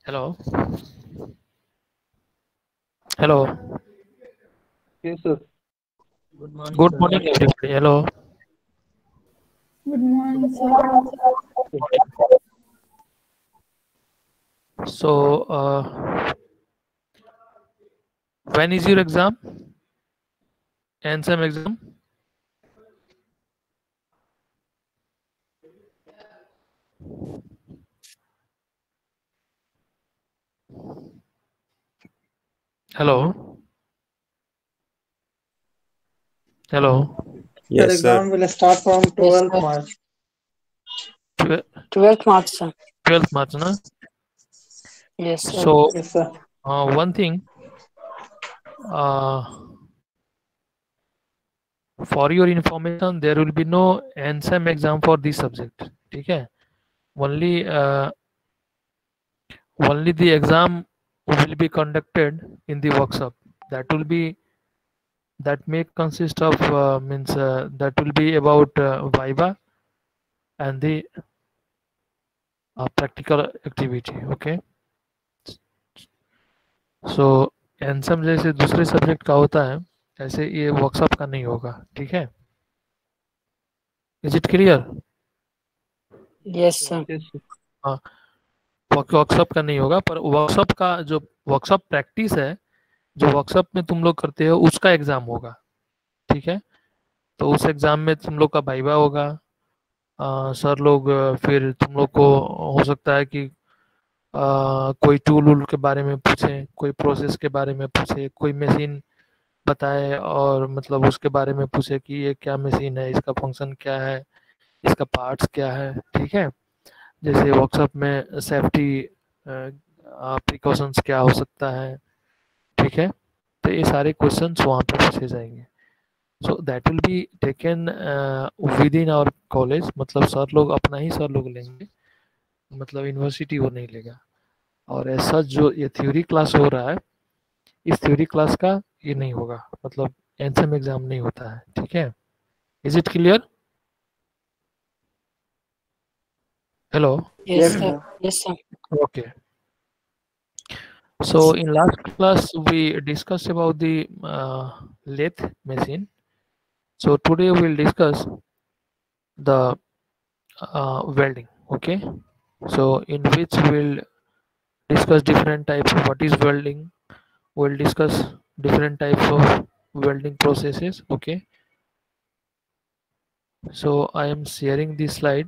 Hello. Hello. Yes, sir. Good morning, everybody. Hello. Good morning, sir. So, when is your exam? NSEM exam? Hello. Hello. Sir, Yes, sir. exam will start from Yes, 12th sir. March. 12th March, sir. 12th March, na? Yes, sir. So, Yes, sir. one thing, uh, for your information, there will be no NSEM exam for this subject. Okay? Only, only the exam will be conducted in the workshop. That will be that may consist of means that will be about viva and the practical activity. Okay, so एनसम जैसे दूसरे subject का होता है ऐसे ये workshop का नहीं होगा. ठीक है, is it clear? Yes, sir. Yes, sir. हाँ, वर्कशॉप का नहीं होगा, पर वर्कशॉप का जो वर्कशॉप प्रैक्टिस है, जो वर्कशॉप में तुम लोग करते हो उसका एग्जाम होगा. ठीक है, तो उस एग्जाम में तुम लोग का वाइवा होगा. सर लोग फिर तुम लोग को हो सकता है कि कोई टूल वूल के बारे में पूछे, कोई प्रोसेस के बारे में पूछे, कोई मशीन बताए और मतलब उसके बारे में पूछे कि ये क्या मशीन है, इसका फंक्शन क्या है, इसका पार्ट्स क्या है. ठीक है, जैसे वर्कशॉप में सेफ्टी प्रिकॉशंस क्या हो सकता है. ठीक है, तो ये सारे क्वेश्चंस वहाँ पे पूछे जाएंगे. So that will be taken within our college, मतलब सर लोग अपना ही सर लोग लेंगे, मतलब यूनिवर्सिटी वो नहीं लेगा. और ऐसा जो ये थ्योरी क्लास हो रहा है, इस थ्योरी क्लास का ये नहीं होगा, मतलब एनसएम एग्जाम नहीं होता है. ठीक है, is it clear? Hello. Yes, Yes, sir. sir. Yes, sir. Okay, so in last class we discussed about the lathe machine. So today we'll discuss the welding. Okay, so in which we'll discuss different types of what is welding. We'll discuss different types of welding processes. Okay, so I am sharing this slide.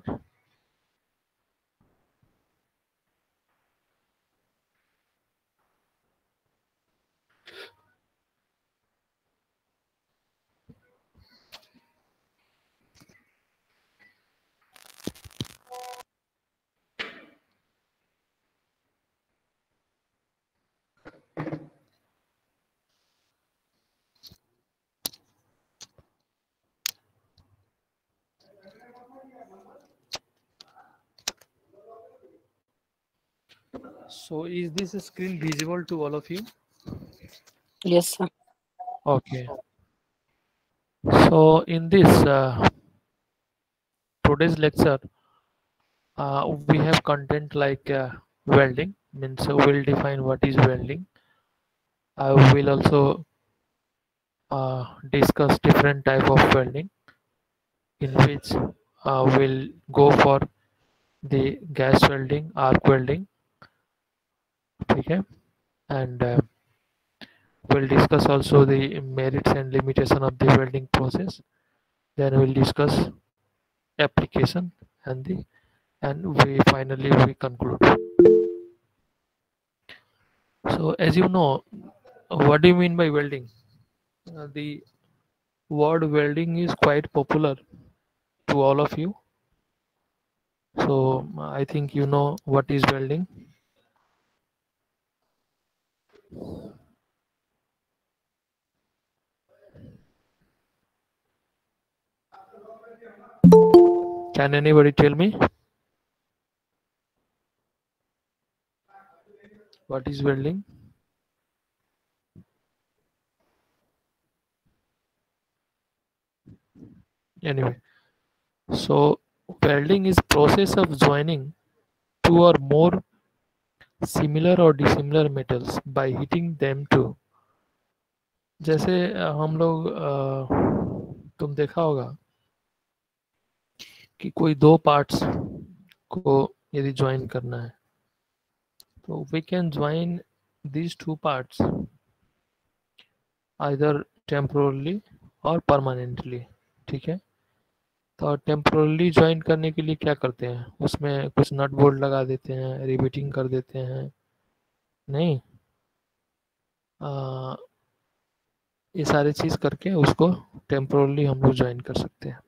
So is this screen visible to all of you? Yes, sir. Okay, so in this today's lecture we have content like welding, means we'll define what is welding. I will also discuss different type of welding, in which we'll go for the gas welding, arc welding. Okay, and we'll discuss also the merits and limitation of the welding process. Then we'll discuss application and we finally we conclude. So as you know, what do you mean by welding? The word welding is quite popular to all of you. So I think you know what is welding. Can anybody tell me what is welding? Anyway, so welding is process of joining two or more similar or dissimilar metals by heating them to, जैसे हम लोग तुम देखा होगा कि कोई दो parts को यदि ज्वाइन करना है तो we can join these two parts either temporarily और permanently, ठीक है। तो टेम्पोरली ज्वाइन करने के लिए क्या करते हैं, उसमें कुछ नट बोल्ट लगा देते हैं, रिवेटिंग कर देते हैं, नहीं, ये सारे चीज़ करके उसको टेम्पोरली हम लोग ज्वाइन कर सकते हैं।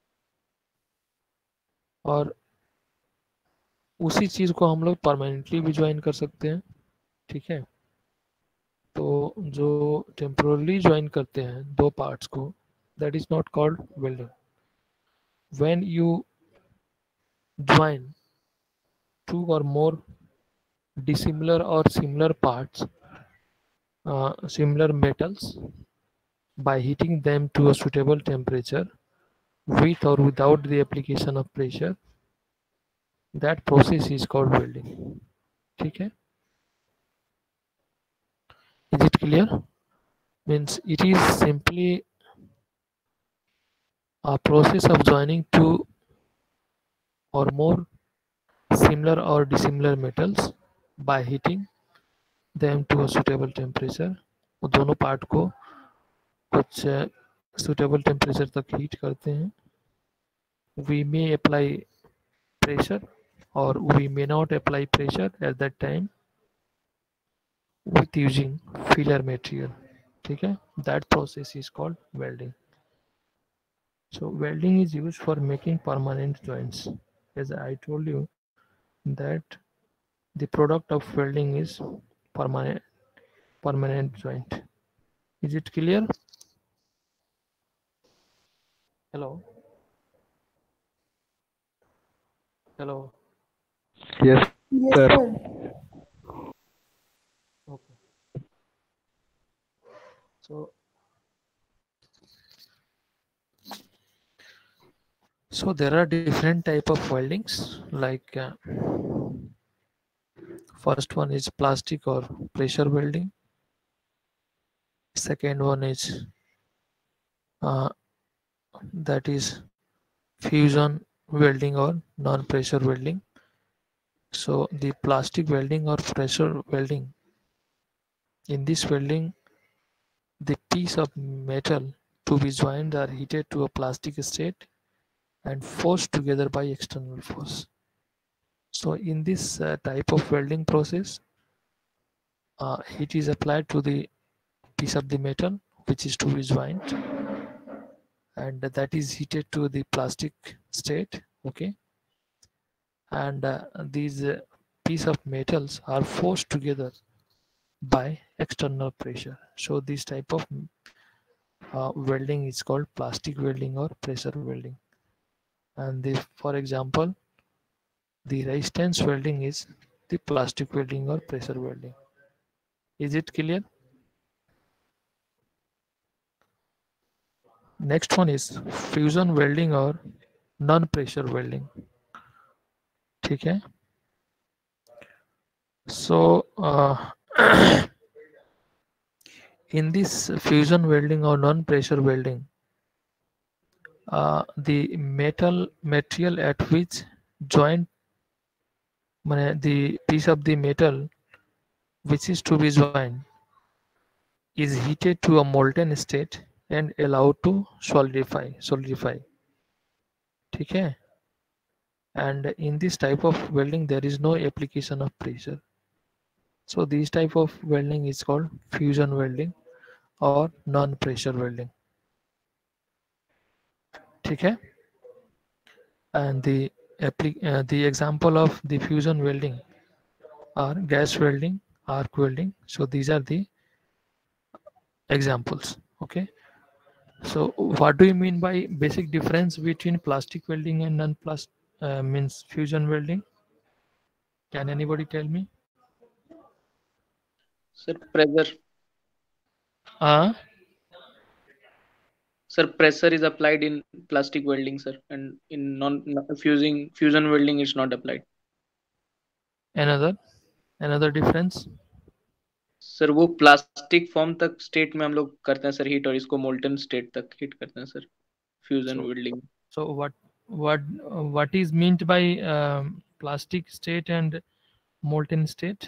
और उसी चीज़ को हम लोग परमानेंटली भी ज्वाइन कर सकते हैं, ठीक है। तो जो टेम्पोरली ज्वाइन करते हैं दो पार्ट्स को, that is not called welding. When you join two or more dissimilar or similar parts, similar metals, by heating them to a suitable temperature with or without the application of pressure, that process is called welding, ठीक है। Is it clear? Means it is simply a process of joining two or more similar or dissimilar metals by heating them to a suitable temperature। वो दोनों part को कुछ suitable temperature तक heat करते हैं। We may apply pressure or we may not apply pressure at that time with using filler material, ठीक है। That process is called welding. So welding is used for making permanent joints. As I told you that the product of welding is permanent joint. Is it clear? Hello? Hello? Yes, Yes, sir. sir. Okay. So there are different type of weldings, like first one is plastic or pressure welding. Second one is that is fusion welding or non-pressure welding. So the plastic welding or pressure welding, in this welding the piece of metal to be joined are heated to a plastic state and forced together by external force. So in this type of welding process, heat is applied to the piece of the metal which is to be joined, and that is heated to the plastic state, okay, and these piece of metals are forced together by external pressure. So this type of welding is called plastic welding or pressure welding. And for example, the resistance welding is the plastic welding or pressure welding. Is it clear? Next one is fusion welding or non-pressure welding, ठीक है। So in this fusion welding or non-pressure welding, the material at which joint, the piece of the metal which is to be joined is heated to a molten state and allowed to solidify, ठीक है। And in this type of welding there is no application of pressure. So this type of welding is called fusion welding or non-pressure welding, ठीक है। And the example of the fusion welding are gas welding, arc welding. So these are the examples, okay. So what do you mean by basic difference between plastic welding and non-plastic means fusion welding? Can anybody tell me? Sir, pressure. Sir, pressure is applied in plastic welding, sir, and in fusion welding is not applied. Another? another difference? Sir वो plastic form तक state में हम लोग करते हैं sir heat, और इसको molten state तक हीट करते हैं sir fusion So welding. so what is meant by plastic state and molten state?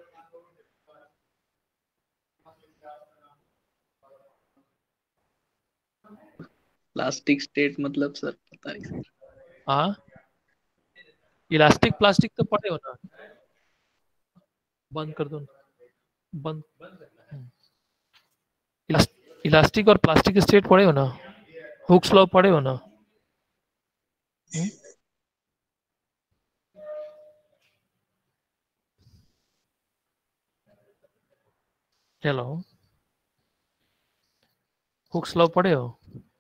Plastic state मतलब सर पता नहीं सर। हाँ, इलास्टिक प्लास्टिक तो पढ़े हो ना, बंद कर दो बंद। इलास्टिक और प्लास्टिक स्टेट पढ़े हो ना, हुक्स लॉ पढ़े हो ना? हेलो, हुक्स लॉ पढ़े हो?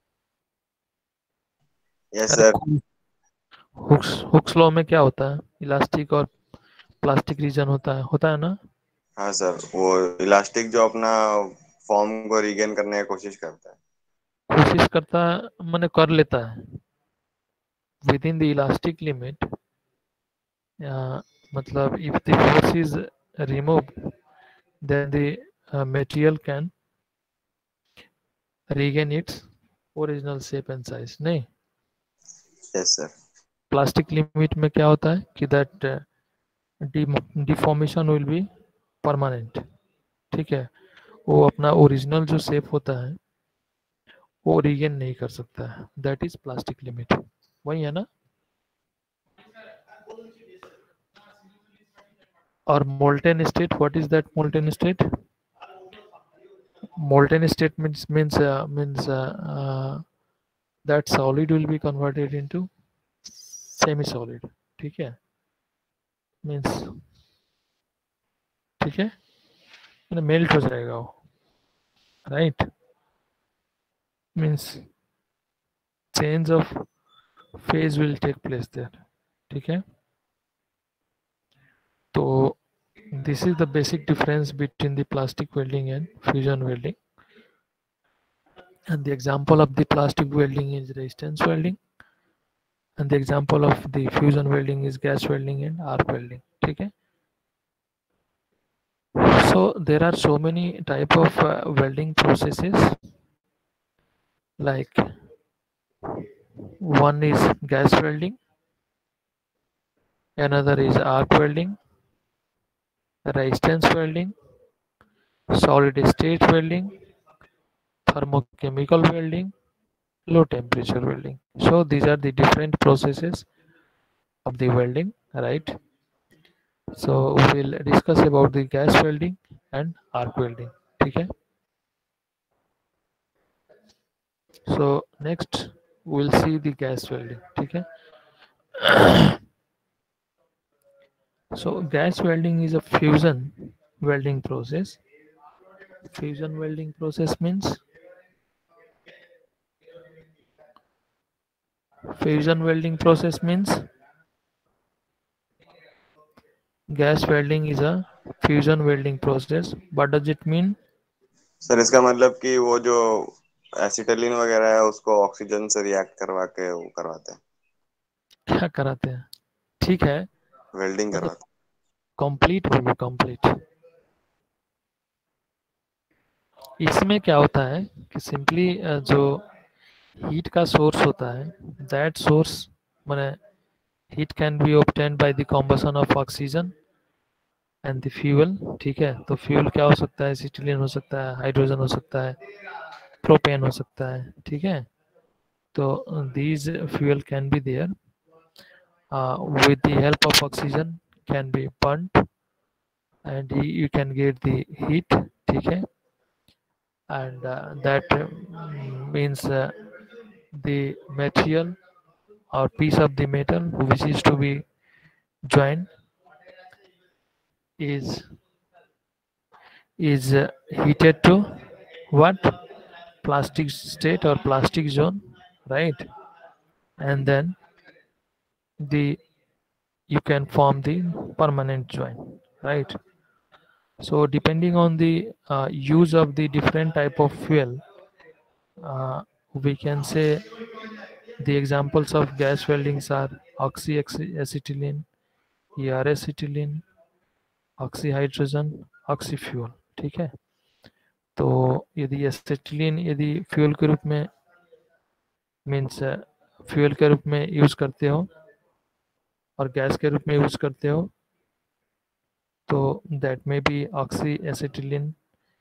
Yes sir. हुक्स लॉ में क्या होता है? इलास्टिक और प्लास्टिक रीजन होता है ना? हाँ सर, वो इलास्टिक जो अपना फॉर्म को रीगेन करने की कोशिश करता है। कोशिश करता है मैंने कर लेता है within the elastic limit, मतलब if the force is removed then the material can regain its original shape and size. नहीं, यस सर। प्लास्टिक लिमिट में क्या होता है कि that deformation will be permanent, ठीक है, वो अपना ओरिजिनल जो शेप होता है वो रीगेन नहीं कर सकता है, दैट इज प्लास्टिक लिमिट। वही है ना? और molten state, what is that molten state? Molten state means that solid will be converted into semi-solid, ठीक है, means ठीक है, मैंने मेल्ट हो जाएगा वो, right, means change of phase will take place there, ठीक है। तो this is the basic difference between the plastic welding and fusion welding, and the example of the plastic welding is resistance welding, and the example of the fusion welding is gas welding and arc welding, ठीक है। So there are so many type of welding processes, like one is gas welding, another is arc welding, resistance welding, solid state welding, thermochemical welding, low temperature welding. So these are the different processes of the welding, right? So we will discuss about the gas welding and arc welding, ठीक है। So next we'll see the gas welding, ठीक है। So gas welding is a fusion welding process. Fusion welding process means gas welding is a fusion welding process. What does it mean? Sir इसका मतलब कि वो जो acetylene वगैरह है उसको ऑक्सीजन से रिएक्ट करवा के वो करवाते हैं। क्या कराते हैं? ठीक है, वेल्डिंग मतलब करवाते कंप्लीट बोलो, कंप्लीट। इसमें क्या होता है कि सिंपली जो हीट का सोर्स होता है, दैट सोर्स माने heat can be obtained by the combustion of oxygen and the fuel, ठीक है। तो फ्यूल क्या हो सकता है? एसिटिलीन हो सकता है, हाइड्रोजन हो सकता है, प्रोपेन हो सकता है, ठीक है। तो these fuel can be there with the help of oxygen can be burnt and you can get the heat, ठीक है, and that means the material or piece of the metal which is to be joined is heated to what? Plastic state or plastic zone, right? And then the you can form the permanent joint, right? So depending on the use of the different type of fuel, we can say the examples of gas weldings are oxyacetylene, ER acetylene, oxy hydrogen, oxy fuel. ठीक है, तो यदि acetylene यदि fuel के रूप में means fuel के रूप में यूज करते हो और गैस के रूप में यूज करते हो तो दैट में बी ऑक्सी एसिटिलीन,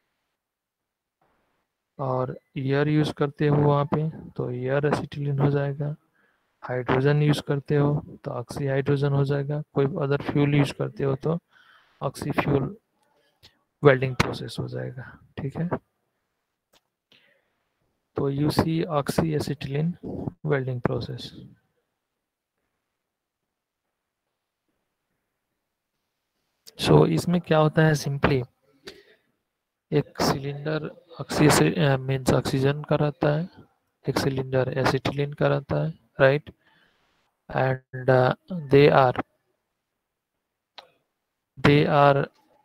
और एयर यूज करते हो वहाँ पे तो एयर एसिटिलीन हो जाएगा। हाइड्रोजन यूज करते हो तो ऑक्सी हाइड्रोजन हो जाएगा। कोई अदर फ्यूल यूज करते हो तो ऑक्सी फ्यूल वेल्डिंग प्रोसेस हो जाएगा। ठीक है, तो you see oxy acetylene welding process. So इसमें क्या होता है, सिंपली एक सिलेंडर ऑक्सी मीन्स ऑक्सीजन का रहता है, एक सिलेंडर एसिटिलीन का रहता है, right, and they are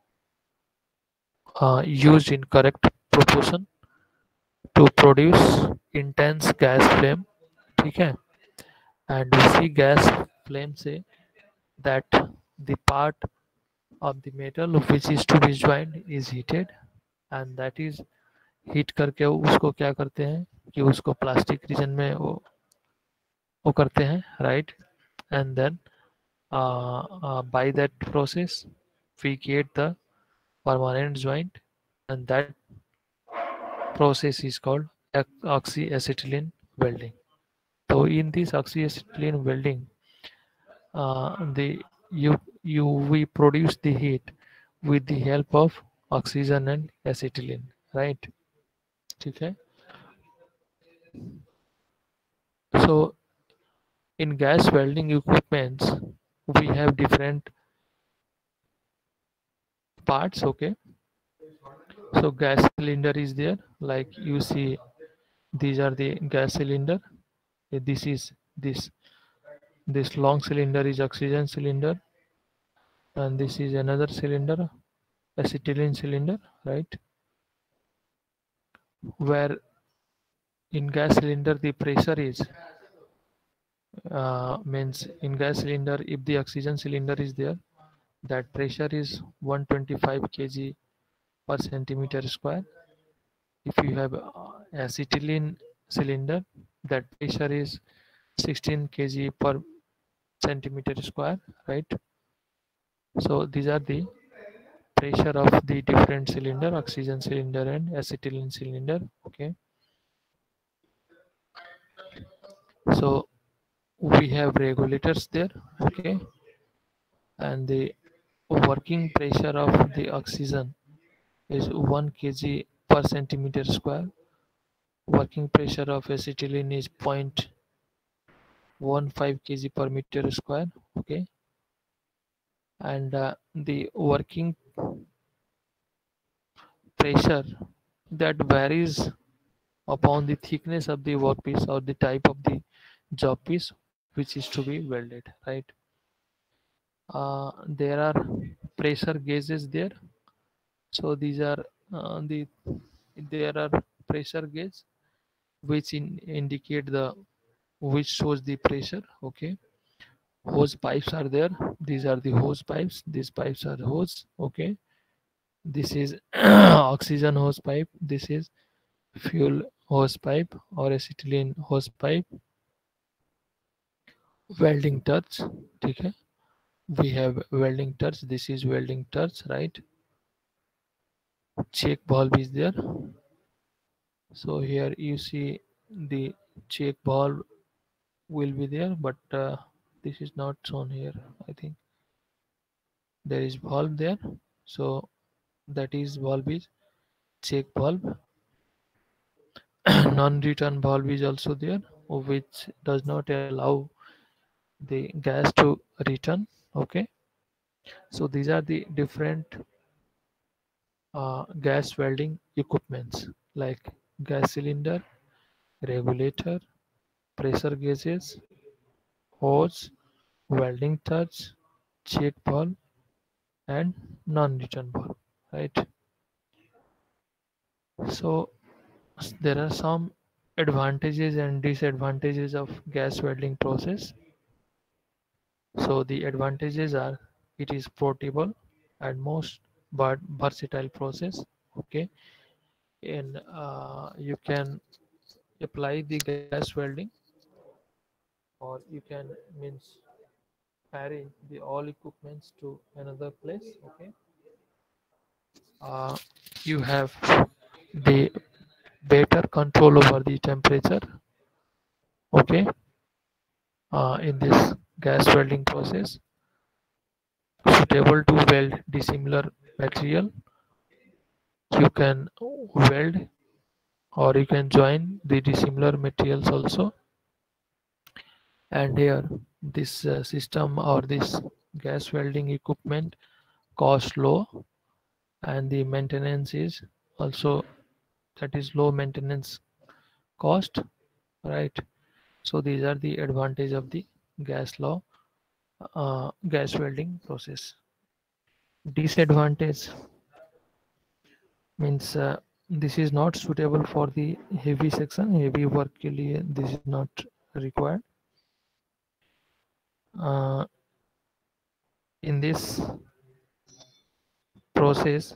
used in correct proportion to produce intense gas flame. ठीक है, and we see gas flame से that the part of the metal which is to be joined is heated, and that is heat करके उसको क्या करते हैं कि उसको प्लास्टिक रीजन में वो करते हैं, right, and then by that process we get the permanent joint, and that process is called oxyacetylene welding. So in this oxyacetylene welding, we produce the heat with the help of oxygen and acetylene, right? Okay. So in gas welding equipments, we have different parts. Okay. So gas cylinder is there, like you see, these are the gas cylinder. This is this long cylinder is oxygen cylinder, and this is another cylinder, acetylene cylinder, right, where in gas cylinder the pressure is means in gas cylinder if the oxygen cylinder is there, that pressure is 125 kg per centimeter square. If you have acetylene cylinder, that pressure is 16 kg per centimeter square, right? So these are the pressure of the different cylinder, oxygen cylinder and acetylene cylinder. Okay, so we have regulators there. Okay, and the working pressure of the oxygen is 1 kg per centimeter square. Working pressure of acetylene is 0.15 kg per meter square. Okay, and the working pressure that varies upon the thickness of the workpiece or the type of the job piece which is to be welded, right? There are pressure gauges there. So these are there are pressure gauge which indicate the which shows the pressure. Okay, hose pipes are there. These are the hose pipes. These pipes are hose. Okay, this is oxygen hose pipe. This is fuel hose pipe or acetylene hose pipe. Welding touch. Okay, we have welding touch. This is welding touch, right? Check valve is there. So here you see the check valve will be there, but this is not shown here. I think there is valve there, so that is valve is check valve. Non-return valve is also there, which does not allow the gas to return. Okay, so these are the different gas welding equipments like gas cylinder, regulator, pressure gauges, hose, welding touch, check valve, and non-return valve, right? So there are some advantages and disadvantages of gas welding process. So the advantages are it is portable, and most but versatile process. Okay, and you can apply the gas welding, or you can means carry the all equipments to another place. Okay, you have the better control over the temperature. Okay, in this gas welding process, suitable to weld dissimilar material. You can weld or you can join the dissimilar materials also. And here this system or this gas welding equipment cost low, and the maintenance is also, that is low maintenance cost, right? So these are the advantage of the gas welding process. Disadvantage means this is not suitable for the heavy section, heavy work के लिए this is not required. In this process,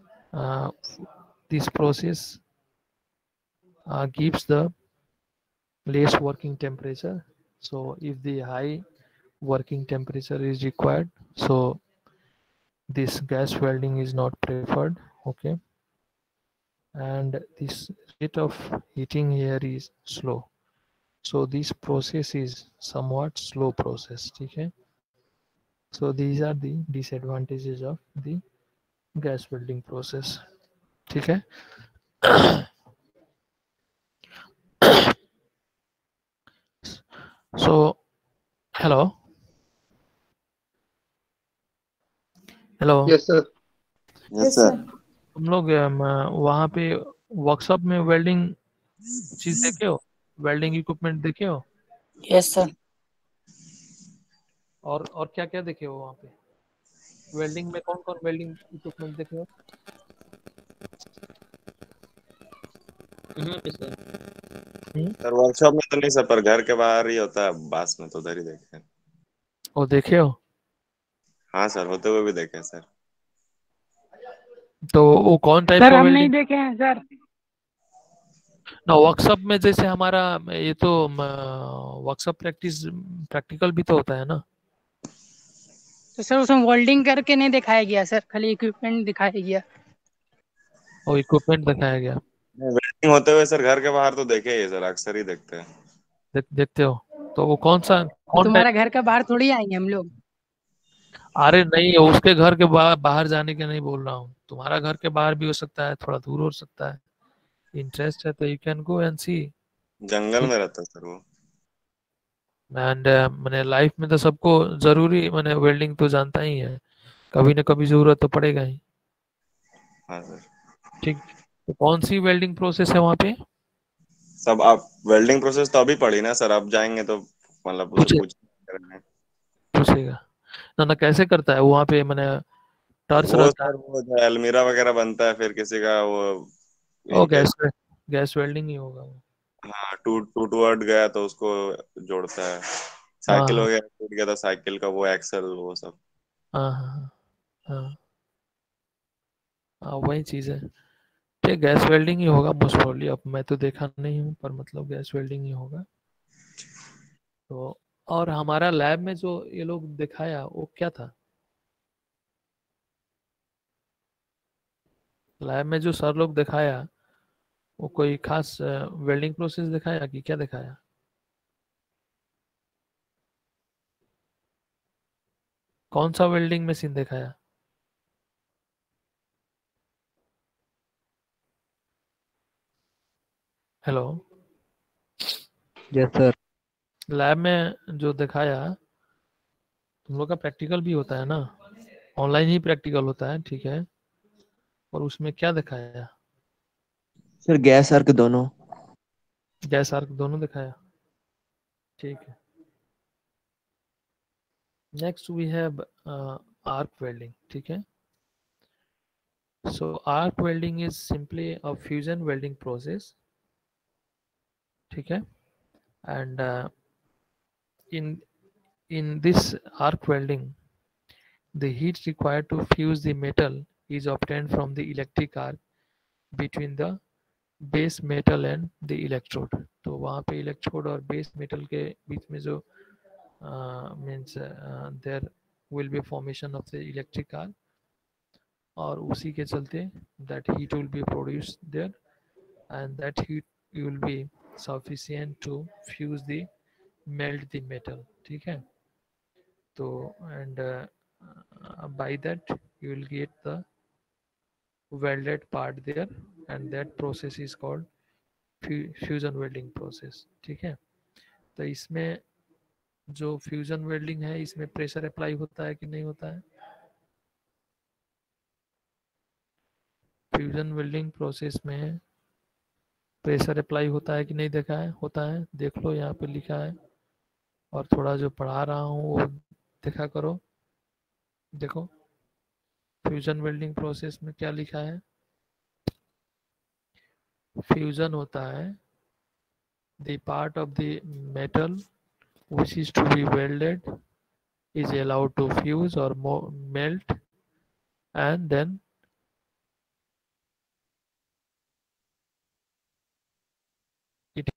this process gives the less working temperature. So if the high working temperature is required, so this gas welding is not preferred. Okay, and this rate of heating here is slow, so this process is somewhat slow process. Okay, so these are the disadvantages of the gas welding process. Okay. So hello. Yes, sir. Yes sir. तुम लोग वहाँ पे workshop में welding चीज देखे हो, welding equipment देखे हो, Yes, sir. और क्या क्या देखे हो वहाँ पे वेल्डिंग में, कौन कौन वेल्डिंग इक्विपमेंट देखे हो? सर वर्कशॉप में तो नहीं सर, पर घर के बाहर ही होता है, बास में तो उधर ही देखे. वो देखे हो? हाँ सर, होते हुए भी देखे सर. तो वो कौन टाइप सर का हम नहीं वेल्डिंग? देखे हैं सर। ना वर्कशॉप में जैसे हमारा ये तो वर्कशॉप प्रैक्टिकल भी तो होता है ना। तो सर उसमें वेल्डिंग करके नहीं दिखाया गया सर, खाली इक्विपमेंट दिखाया गया। और इक्विपमेंट दिखाया गया। वेल्डिंग होते हुए सर घर के बाहर तो देखे ही सर, अक्सर ही देखते हैं. देखते हो? तो वो कौन टाइप? तुम्हारा घर का बाहर थोड़ी आएंगे हम लोग। अरे नहीं, उसके घर के बाहर जाने के नहीं बोल रहा हूँ, तुम्हारा घर के बाहर भी हो सकता है, थोड़ा दूर हो सकता है। इंटरेस्ट है तो you can go and see. जंगल में रहता है सर वो. एंड मैंने लाइफ में तो सबको जरूरी, मैंने वेल्डिंग तो जानता ही है, कभी ना कभी जरूरत तो पड़ेगा ही। हाँ सर. ठीक, तो कौन सी वेल्डिंग प्रोसेस है वहाँ पे? सब आप वेल्डिंग प्रोसेस तो अभी पढ़ी ना सर, अब जाएंगे तो मतलब उसे पूछेगा ना कैसे करता है वहाँ पे, मैंने टर्च वो रहता है। सर वो जो अलमीरा वगैरह बनता है, फिर किसी का वो ओ गैस वेल्डिंग ही होगा वो। हाँ, टूट गया तो उसको जोड़ता है. साइकिल हाँ वगैरह टूट गया था, साइकिल का वो एक्सल वो सब. हाँ हाँ हाँ हाँ, वही चीज है। ठीक, गैस वेल्डिंग ही होगा मोस्ट प्रोबेबली। अब मैं तो देखा नहीं हूँ, पर मतलब गैस वेल्डिंग ही होगा। तो और हमारा लैब में जो ये लोग दिखाया वो क्या था? लैब में जो सर लोग दिखाया वो कोई खास वेल्डिंग प्रोसेस दिखाया कि क्या दिखाया? कौन सा वेल्डिंग मशीन दिखाया? Hello, yes sir. लैब में जो दिखाया, तुम लोग का प्रैक्टिकल भी होता है ना, ऑनलाइन ही प्रैक्टिकल होता है, ठीक है, और उसमें क्या दिखाया? सर गैस अर्क दोनों. गैस आर्क दोनों दिखाया, ठीक है। Next we have arc welding, ठीक है। So arc welding is simply a fusion welding process, ठीक है, and in this arc welding The heat required to fuse the metal is obtained from the electric arc between the base metal and the electrode. तो वहाँ पे electrode और base metal के बीच में जो means there will be formation of the electric arc, और उसी के चलते that heat will be produced there, and that heat will be sufficient to fuse the melt the metal. ठीक है, तो and by that you will get the welded part there, and that process is called fusion welding process. ठीक है, तो इसमें जो fusion welding है इसमें प्रेशर अप्लाई होता है कि नहीं होता है? फ्यूजन वेल्डिंग प्रोसेस में प्रेशर अप्लाई होता है कि नहीं देखा है? होता है, देख लो यहाँ पे लिखा है, और थोड़ा जो पढ़ा रहा हूँ वो देखा करो. देखो फ्यूजन वेल्डिंग प्रोसेस में क्या लिखा है. फ्यूजन होता है the part of the metal which is to be welded is allowed to fuse or melt, and then it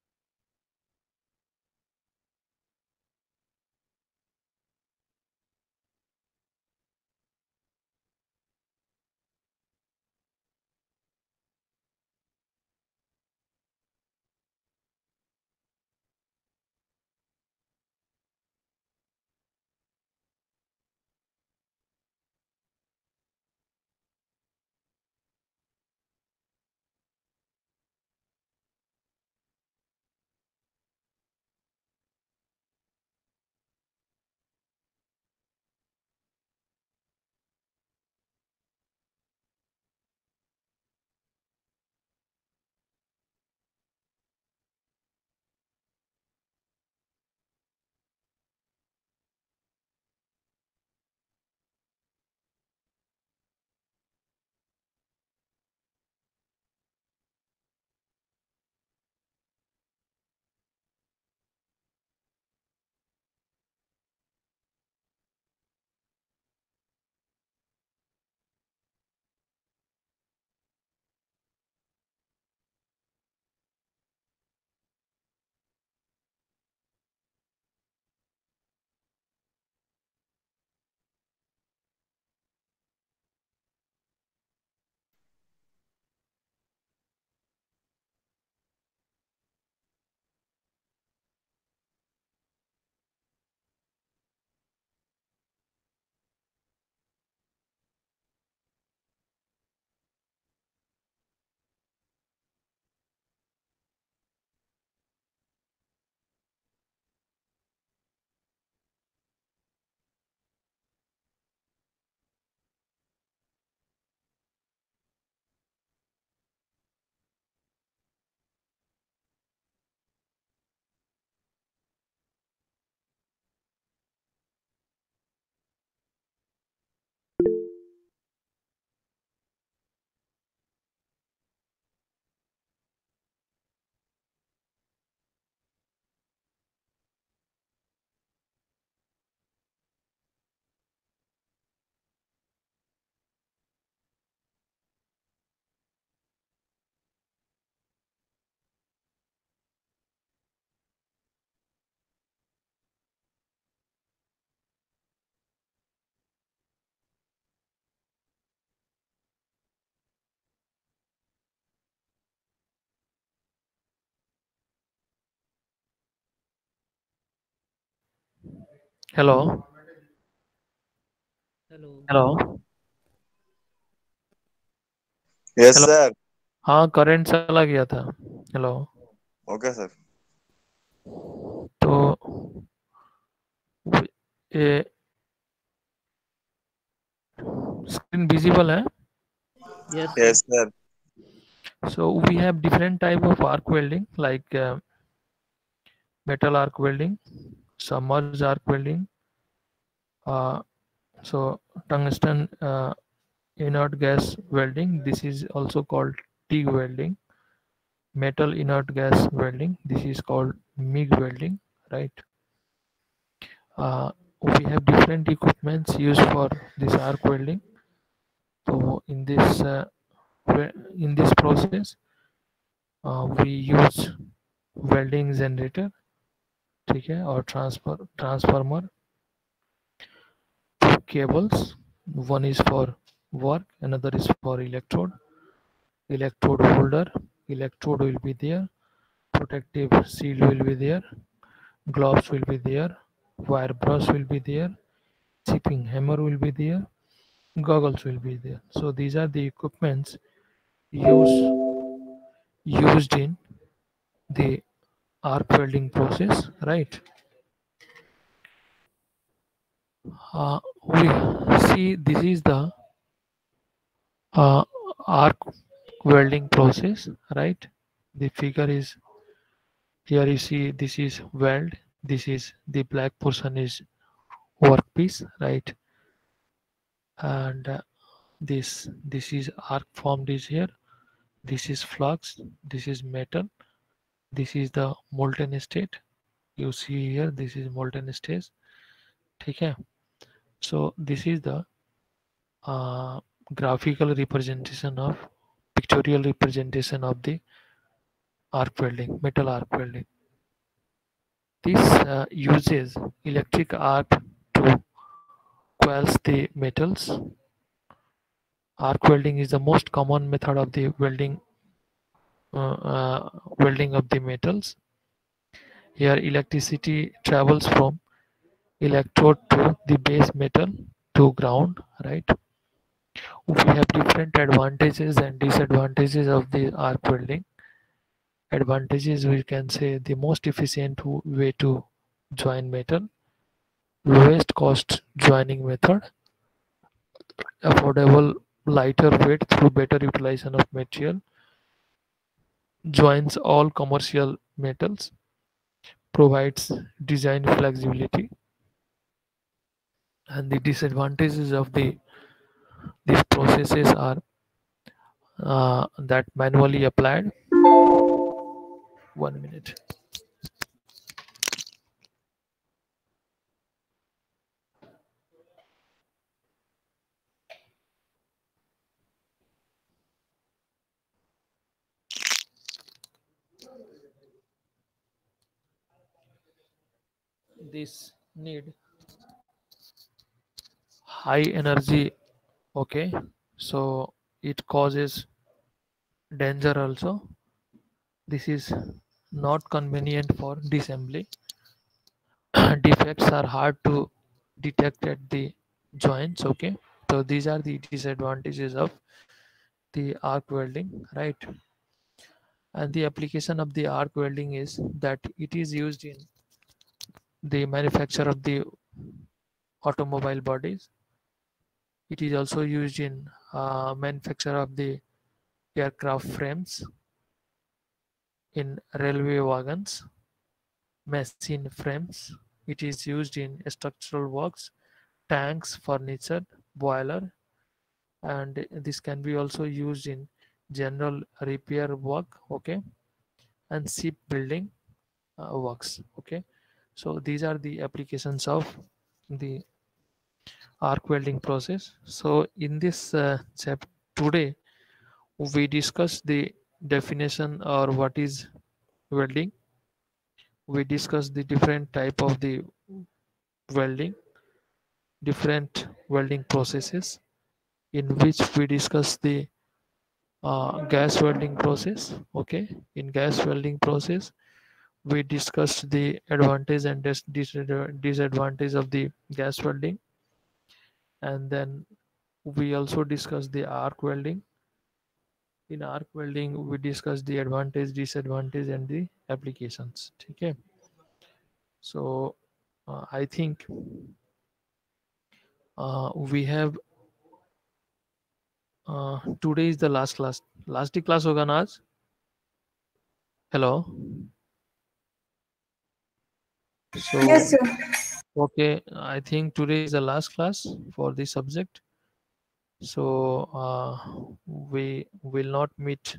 hello hello yes hello. Sir. हाँ, करंट चला गया था. हेलो. Okay sir. तो ये स्क्रीन विजिबल है? Yes sir. So we have different type of arc welding, like metal arc welding, submerged arc welding, so tungsten inert gas welding, this is also called TIG welding. Metal inert gas welding, this is called MIG welding, right? we have different equipments used for this arc welding. So in this process, we use welding generator, okay, or transformer, two cables. One is for work, another is for electrode holder. Electrode will be there, protective shield will be there, gloves will be there, wire brush will be there, chipping hammer will be there, goggles will be there. So these are the equipments used in the arc welding process, right? We see this is the arc welding process, right? The figure is here. You see this is weld, this is the black portion is workpiece, right? And this is arc formed is here, this is flux, this is metal, this is the molten state. You see here, this is molten state. Okay, so this is the graphical representation of pictorial representation of the arc welding, metal arc welding. This uses electric arc to quench the metals. Arc welding is the most common method of the welding of the metals. Here electricity travels from electrode to the base metal to ground, right? We have different advantages and disadvantages of the arc welding. Advantages, we can say the most efficient way to join metal, lowest cost joining method, affordable lighter weight through better utilization of material, joins all commercial metals, provides design flexibility. And the disadvantages of these processes are that manually applied. 1 minute. This need high energy, okay, so it causes danger also. This is not convenient for disassembly. Defects are hard to detect at the joints, okay. So these are the disadvantages of the arc welding, right? And the application of the arc welding is that it is used in the manufacture of the automobile bodies. It is also used in manufacture of the aircraft frames, in railway wagons, machine frames. It is used in structural works, tanks, furniture, boiler, and this can be also used in general repair work, okay, and ship building works, okay. So these are the applications of the arc welding process. So in this chapter today, we discuss the definition or what is welding. We discuss the different type of the welding, different welding processes, in which we discuss the gas welding process, okay. In gas welding process, we discussed the advantage and disadvantage of the gas welding, and then we also discussed the arc welding. In arc welding, we discussed the advantage, disadvantage, and the applications, okay. So I think we have today is the last class. Last day class होगा ना आज? Hello. So Yes, sir. okay, I think today is the last class for this subject. So we will not meet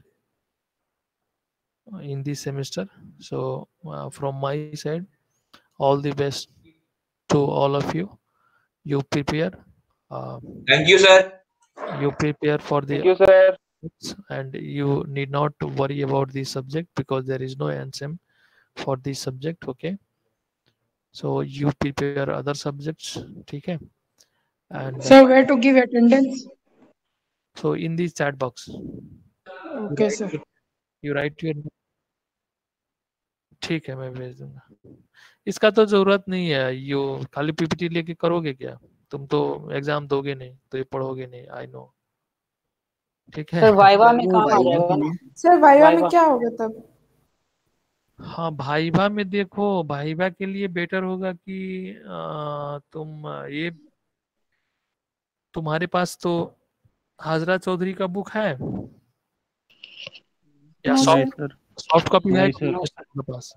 in this semester. So from my side, all the best to all of you. You prepare. Thank you, sir. You prepare for the. Thank you, sir. And you need not to worry about this subject because there is no NSEM for this subject. Okay. So you prepare other subjects. Okay. And Sir, where to give attendance? so in the chat box. Okay, sir. You write your. ठीक है, मैं भेज दूंगा. इसका तो जरूरत नहीं है. यू खाली पीपीटी लेके करोगे क्या? तुम तो एग्जाम दोगे नहीं, तो ये पढ़ोगे नहीं. I know. ठीक है. सर वाइवा में काम आ जाएगा ना? सर वाइवा में क्या होगा तब? हाँ, भाईबा में देखो, भाईबा के लिए बेटर होगा कि तुम ये तुम्हारे पास तो हाजरा चौधरी का बुक है या सॉफ्ट कॉपी है तुम्हारे पास?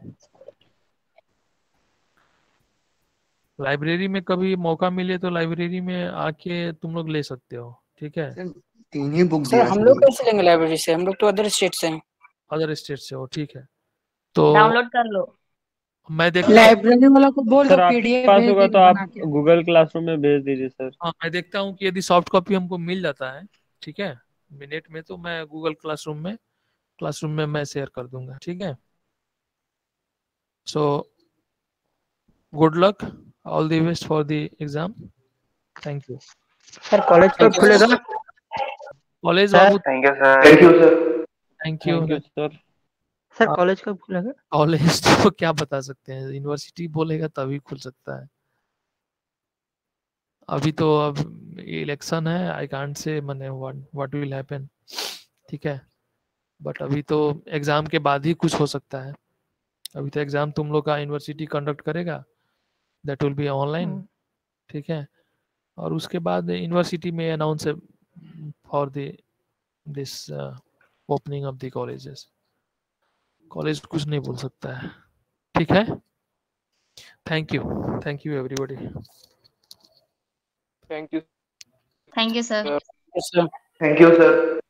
लाइब्रेरी में कभी मौका मिले तो लाइब्रेरी में आके तुम लोग ले सकते हो. ठीक है. 3 ही बुक सर दिया हम लोग कैसे लेंगे लाइब्रेरी से? हम लोग तो अदर स्टेट से हैं. अदर स्टेट से हो. ठीक है, तो डाउनलोड कर लो. मैं देखता लाइब्रेरी वाला को बोल दो सर आपके पीडीएफ पास भेज होगा देगा तो आप बना के. गूगल क्लासरूम में भेज दीजिए सर. हाँ, मैं देखता हूँ कि यदि सॉफ्ट कॉपी हमको मिल जाता है, ठीक है, मिनट में, तो मैं गूगल क्लासरूम में मैं शेयर कर दूंगा. ठीक है. So good luck, all the best for the exam. Thank you. Sir college कब खुलेगा? कॉलेज बाबू. Thank you sir. Thank you sir. Thank you sir. Sir college कब खुलेगा? कॉलेज तो क्या बता सकते हैं, यूनिवर्सिटी बोलेगा तभी खुल सकता है. अभी तो अब इलेक्शन है, आई कांट से माने व्हाट विल हैपन. ठीक है, बट अभी तो एग्जाम के बाद ही कुछ हो सकता है. अभी तो एग्जाम तुम लोग का यूनिवर्सिटी कंडक्ट करेगा, दैट विल बी ऑनलाइन. ठीक है, और उसके बाद यूनिवर्सिटी में announce for this opening of the colleges. College कुछ नहीं बोल सकता है. ठीक है. Thank you everybody. Thank you. Thank you sir. Thank you sir.